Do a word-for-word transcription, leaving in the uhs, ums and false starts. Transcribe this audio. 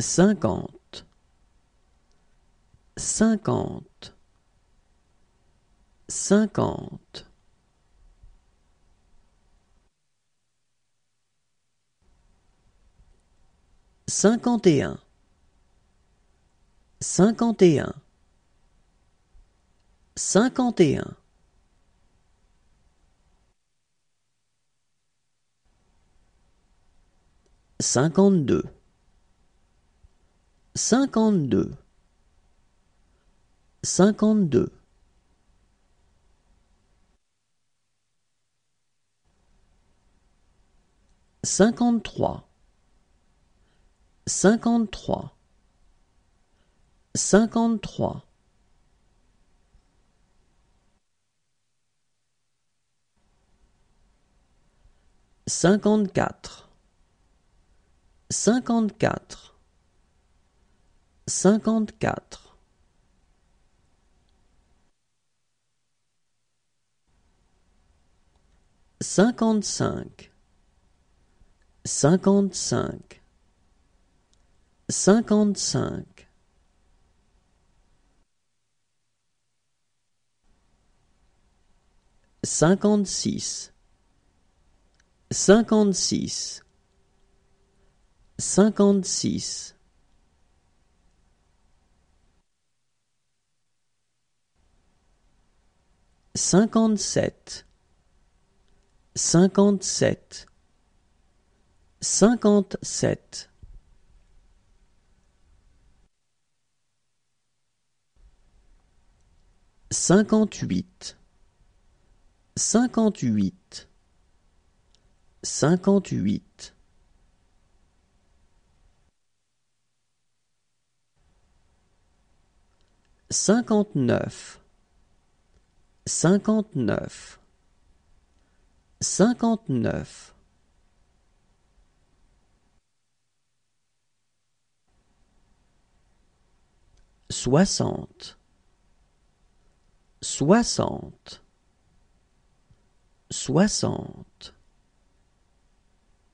cinquante, cinquante, cinquante. Cinquante et un, cinquante et un, cinquante et un. Cinquante-deux, cinquante-deux, cinquante-deux. Cinquante-trois, cinquante-trois, cinquante-trois. Cinquante-quatre, cinquante-quatre, cinquante-quatre. Cinquante-cinq, cinquante-cinq, cinquante-cinq. Cinquante-six, cinquante-six, cinquante-six. Cinquante-sept, cinquante-sept, cinquante-sept. Cinquante-huit, cinquante-huit, cinquante-huit. Cinquante-neuf, cinquante-neuf, cinquante-neuf. Soixante, soixante, soixante.